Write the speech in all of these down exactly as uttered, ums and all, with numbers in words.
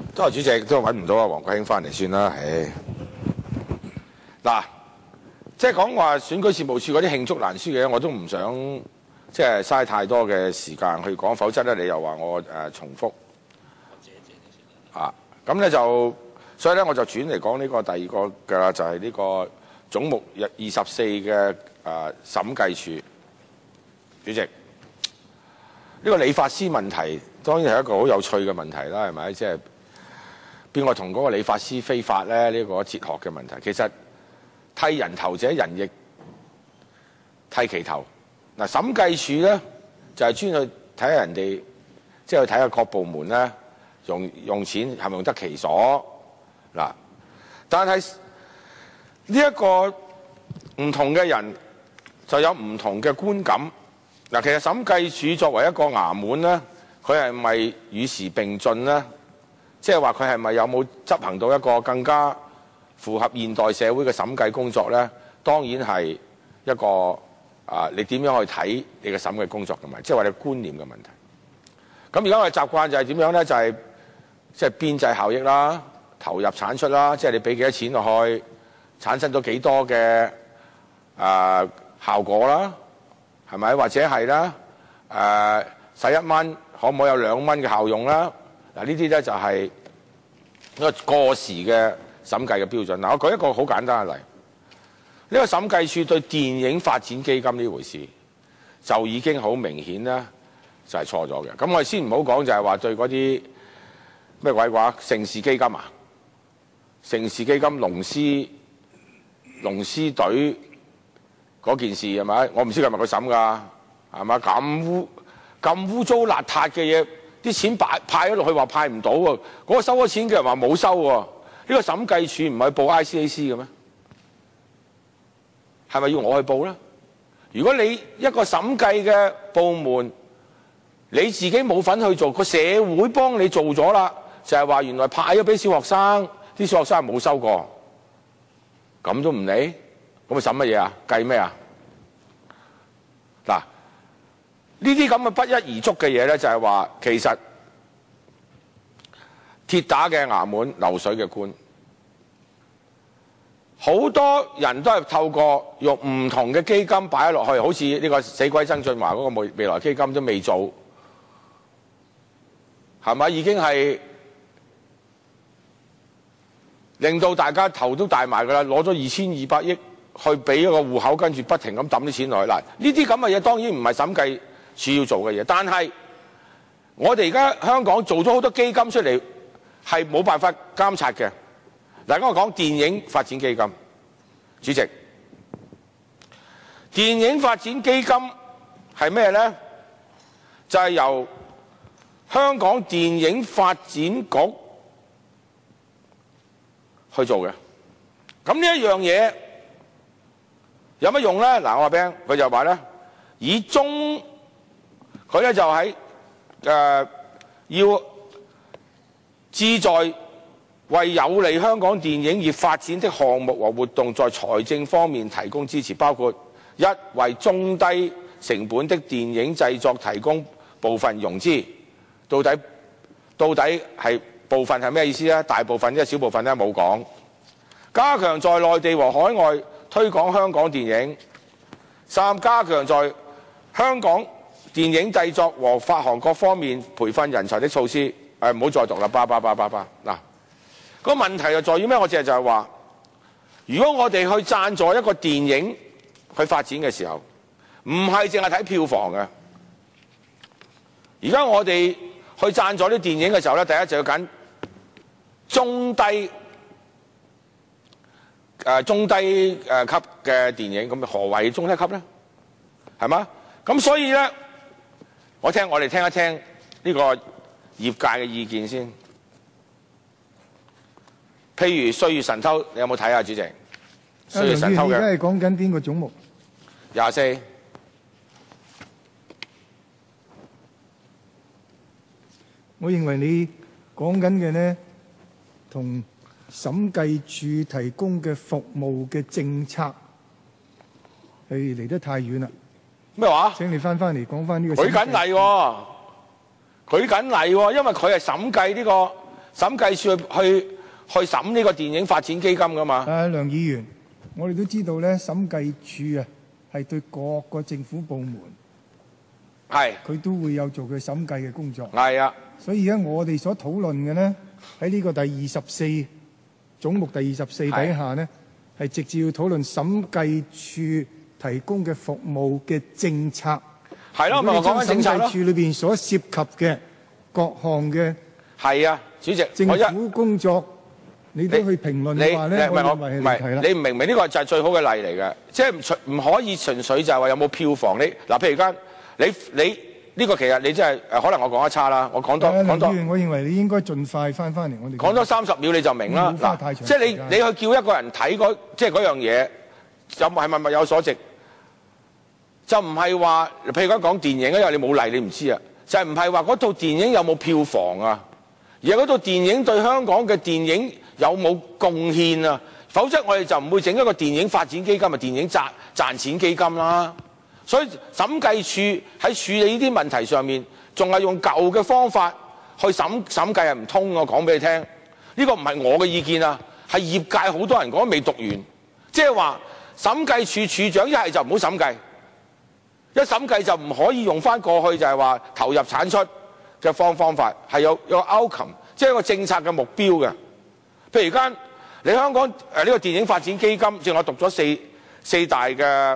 多謝主席，都揾唔到啊，黃國興翻嚟算啦，唉。嗱，即係講話選舉事務處嗰啲罄竹難書嘅，我都唔想即係嘥太多嘅時間去講，否則咧你又話我誒、呃、重複。啊，咁咧就所以咧我就轉嚟講呢個第二個嘅啦，就係、是、呢個總目二十四嘅誒審計署。主席，呢、這個理髮師問題當然係一個好有趣嘅問題啦，係咪？即係邊個同嗰個理髮師非法咧？呢、這個哲學嘅問題，其實剃人頭者人亦剃其頭。嗱，審計署咧就係、是、專去睇下人哋，即係去睇下各部門咧用用錢係咪用得其所嗱。但係呢一個唔同嘅人就有唔同嘅觀感。嗱，其實審計署作為一個衙門咧，佢係咪與時並進咧？即係話佢係咪有冇執行到一個更加符合現代社會嘅審計工作咧？當然係一個啊，你點樣去睇你嘅審計工作嘅問題，即係話你觀念嘅問題。咁而家我哋習慣就係點樣咧？就係即係邊際效益啦、投入產出啦，即係你俾幾多錢落去，產生咗幾多嘅啊效果啦。係咪？或者係啦？誒，使一蚊可唔可以有兩蚊嘅效用啦？嗱，呢啲咧就係一個過時嘅審計嘅標準。嗱，我舉一個好簡單嘅例，呢個審計署對電影發展基金呢回事就已經好明顯啦，就係錯咗嘅。咁我哋先唔好講，就係話對嗰啲咩鬼話盛事基金啊、盛事基金龍獅龍獅隊。嗰件事係咪？我唔知係咪佢審㗎，係嘛？咁污咁污糟邋遢嘅嘢，啲錢派派咗落去話派唔到喎。嗰個收咗錢嘅人話冇收喎。呢個審計署唔係報 I C A C 嘅咩？係咪要我去報咧？如果你一個審計嘅部門，你自己冇份去做，個社會幫你做咗啦，就係話原來派咗俾小學生，啲小學生冇收過，咁都唔理。咁佢審乜嘢啊？計咩啊？嗱，呢啲咁嘅不一而足嘅嘢咧，就係話其實鐵打嘅衙門，流水嘅官，好多人都係透過用唔同嘅基金擺落去，好似呢個死鬼曾俊華嗰個未未來基金都未做，係咪已經係令到大家頭都大埋㗎啦？攞咗二千二百億。去俾一個戶口，跟住不停咁抌啲錢落去。嗱，呢啲咁嘅嘢當然唔係審計署要做嘅嘢，但係我哋而家香港做咗好多基金出嚟，係冇辦法監察嘅。嗱，我講電影發展基金，主席，電影發展基金係咩咧？就係由香港電影發展局去做嘅。咁呢一樣嘢有乜用咧？嗱，我話俾你聽，佢就話咧，以中佢咧就喺誒、呃、要志在為有利香港電影業發展的項目和活動，在財政方面提供支持，包括一為中低成本的電影製作提供部分融資。到底到底係部分係咩意思咧？大部分即係小部分咧冇講。加強在內地和海外推廣香港電影。三、加強在香港電影製作和發行各方面培訓人才的措施。誒，唔好再讀啦，叭叭叭叭叭。嗱，個問題就在於咩？我淨係就係話，如果我哋去贊助一個電影去發展嘅時候，唔係淨係睇票房嘅。而家我哋去贊助啲電影嘅時候咧，第一就要揀中低。誒、呃、中低誒、呃、級嘅電影，咁何謂中低級咧？係嘛？咁所以咧，我聽我哋聽一聽呢個業界嘅意見先。譬如《歲月神偷》，你有冇睇啊，主席？《歲月神偷》嘅。而家係講緊邊個總目？廿四。 我認為你講緊嘅呢，同審計署提供嘅服務嘅政策係離得太遠啦。 咩話？ 請你翻翻嚟講翻呢個。 舉緊例喎，舉緊例喎，因為佢係審計呢個審計署去去去審呢個電影發展基金噶嘛？ 啊，梁議員，我哋都知道咧，審計署啊係對各個政府部門係佢都會有做佢審計嘅工作。 係啊， 所以而家我哋所討論嘅呢，喺呢個第二十四總目第二十四底下呢，係直接要討論審計署提供嘅服務嘅政策。 係咯，咪我講緊政策咯。 審計署裏邊所涉及嘅各項嘅係啊，主席， 政我一府工作，你都去評論你嘅話咧， 唔係我我認為係唔離題啦。 係你唔明唔明呢個就係最好嘅例嚟嘅，即係唔純唔可以純粹就係話有冇票房你嗱，譬如間你你呢個其實你真係誒，可能我講得差啦，我講多講多梁議員，我認為你應該盡快翻返嚟，我哋講多三十秒你就明啦。 唔好花太嗱，即係你長時間你去叫一個人睇嗰即係嗰樣嘢，有係咪物有所值？就唔係話，譬如講講電影啊，因為你冇例，你唔知啊。就係唔係話嗰套電影有冇票房啊，而係嗰套電影對香港嘅電影有冇貢獻啊？否則我哋就唔會整一個電影發展基金，咪電影賺賺錢基金啦。所以審計署喺處理呢啲問題上面，仲係用舊嘅方法去審審計係唔通嘅。我講俾你聽，呢個唔係我嘅意見啊，係業界好多人講未讀完，即係話審計署署長一係就唔好審計。一審計就唔可以用翻過去就係話投入產出嘅方方法，係有有 outcome， 即係一個政策嘅目標嘅。譬如而家你香港誒呢個電影發展基金，正我讀咗四四大嘅誒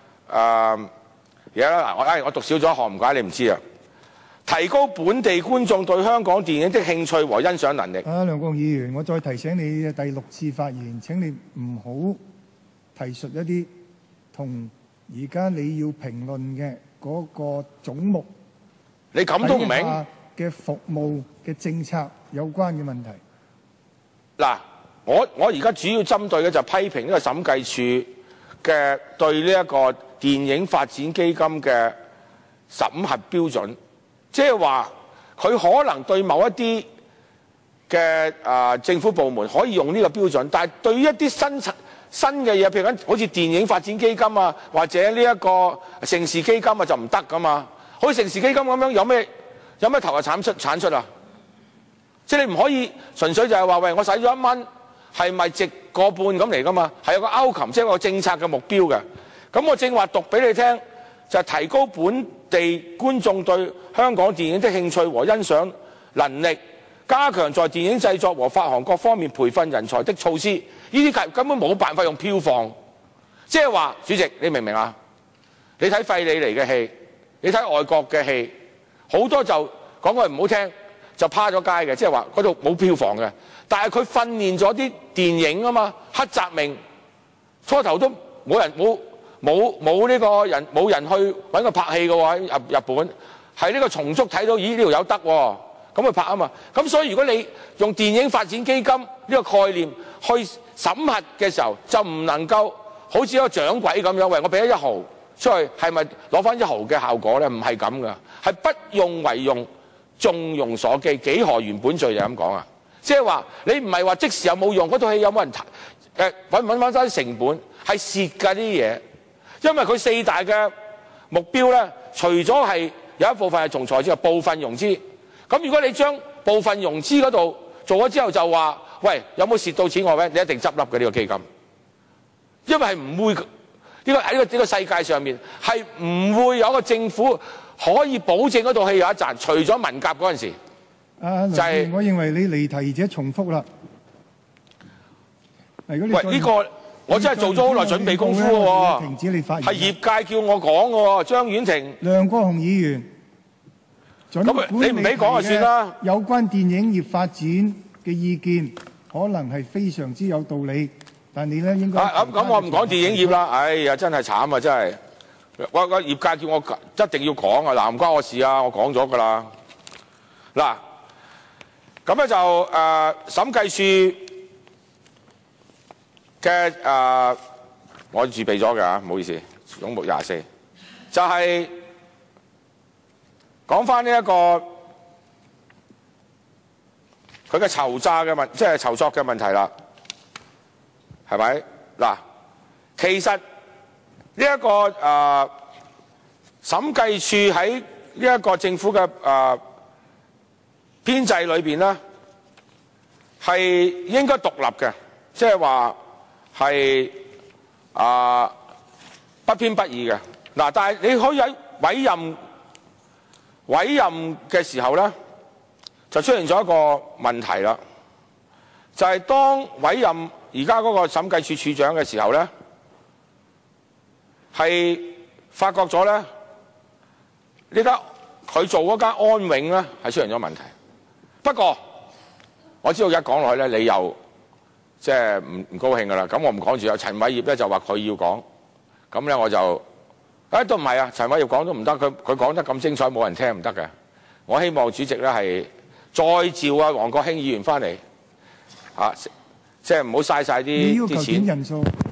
嘢啦。嗱，我誒我讀少咗一項，唔怪你唔知啊。提高本地觀眾對香港電影的興趣和欣賞能力。 啊，梁國雄議員，我再提醒你第六次發言，請你唔好提述一啲同而家你要評論嘅嗰個總目， 你咁都唔明嘅服務嘅政策有關嘅問題。 嗱，我我而家主要針對嘅就係批評呢個審計署嘅對呢一個電影發展基金嘅審核標準，即係話佢可能對某一啲嘅啊政府部門可以用呢個標準，但係對於一啲新新嘅嘢，譬如講好似電影發展基金啊，或者呢一個盛事基金啊，就唔得噶嘛。好似盛事基金咁樣，有咩有咩投入產出產出啊？即係你唔可以純粹就係話喂，我使咗一蚊，係咪值個半咁嚟噶嘛？係有個 outcome，即係個政策嘅目標嘅。咁我正話讀俾你聽，就係提高本地觀眾對香港電影的興趣和欣賞能力，加強在電影製作和發行各方面培訓人才的措施。呢啲根本冇辦法用票房，即係話，主席你明唔明啊？你睇費里尼嘅戲，你睇外國嘅戲，好多就講句唔好聽，就趴咗街嘅，即係話嗰度冇票房嘅。但係佢訓練咗啲電影啊嘛，黑澤明初頭都冇人冇冇冇呢個人冇人去揾佢拍戲嘅喎，喺日日本係呢個松竹睇到，咦呢條友得喎，咁去拍啊嘛。咁所以如果你用電影發展基金呢個概念去審核嘅時候，就唔能夠好似一個掌櫃咁樣，喂，我俾咗一毫出去，係咪攞翻一毫嘅效果咧？唔係咁噶，係不用為用，縱用所機，幾何原本罪就咁講啊！即係話你唔係話即時有冇用，嗰套戲有冇人誒揾揾翻曬成本，係蝕㗎啲嘢，因為佢四大嘅目標咧，除咗係有一部分係從財之外，部分融資。咁如果你將部分融資嗰度做咗之後就話，喂，有冇蝕到錢我咧？你一定執笠嘅呢個基金，因為係唔會呢個喺呢個呢個世界上面係唔會有一個政府可以保證嗰套戲有一賺，除咗文革嗰陣時。 啊， 就係我認為你離題而且重複啦。喂， 呢個我真係做咗好耐準備功夫喎。 停止你發言。 係業界叫我講嘅喎，張婉婷。 梁國雄議員， 咁你唔俾講就算啦。 有關電影業發展嘅意見，可能係非常之有道理，但你咧應該。 咁咁，我唔講電影業啦。哎呀，真係慘啊！真係，我個業界叫我一定要講啊！嗱，唔關我事啊，我講咗㗎啦。嗱，咁咧就誒審計署嘅誒，我預備咗嘅嚇，唔好意思，總目廿四，就係講翻呢一個佢嘅籌詐嘅問，即係籌作嘅問題啦，係咪？嗱，其實呢、這、一個誒、呃、審計署喺呢一個政府嘅誒、呃、編制裏邊咧， 係應該獨立嘅，即係話係啊不偏不義嘅。嗱，但係你可以喺委任委任嘅時候咧，就出現咗一個問題啦，就係、是、當委任而家嗰個審計署署長嘅時候咧，係發覺咗咧呢間佢做嗰間安永咧係出現咗問題。不過我知道而家講落去咧，你又即係唔唔高興噶啦。咁我唔講住啦。陳偉業咧就話佢要講，咁咧我就誒、哎、都唔係啊。陳偉業講都唔得，佢佢講得咁精彩，冇人聽唔得嘅。我希望主席咧係再召啊黃國興議員翻嚟啊，即係唔好嘥晒啲啲錢。 人數